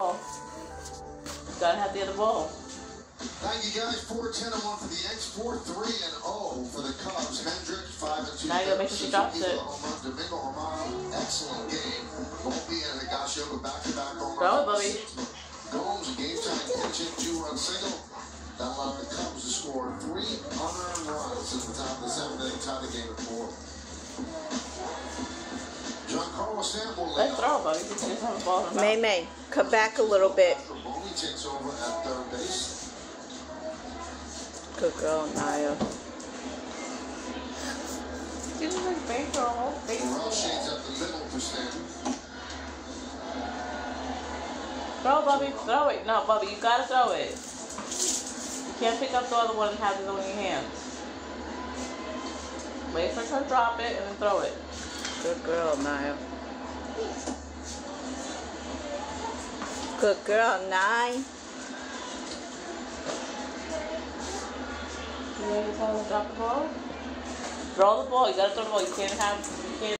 You gotta have the other ball. Thank you guys. 4-10-1 for the Yanks. 4-3-0 for the Cubs. Hendrick 5-2. Now you gotta make sure she drops it. Domingo Romano, excellent game. Volpe and Higashioka back-to-back home Throw it, runs. Bubby. Gomes, a game-time pitch in, 2-run single. That allowed the Cubs to score 3 unearned runs at the top of the 7th inning, tied the game at 4. Giancarlo Stanton will Let's throw it, Bubby. Just have a ball in the mouth. May, come back a little bit. Boney takes over at third base. Good girl, Anaya. She was like big girl. Morel shades up the middle for Stanton. Throw, Bubby. Throw it. No, Bubby, you gotta throw it. You can't pick up the other one and have it on your hands. Wait for her to drop it and then throw it. Good girl, Anaya. Good girl, Nye. You ready to tell her to drop the ball? Throw the ball. You gotta throw the ball. You can't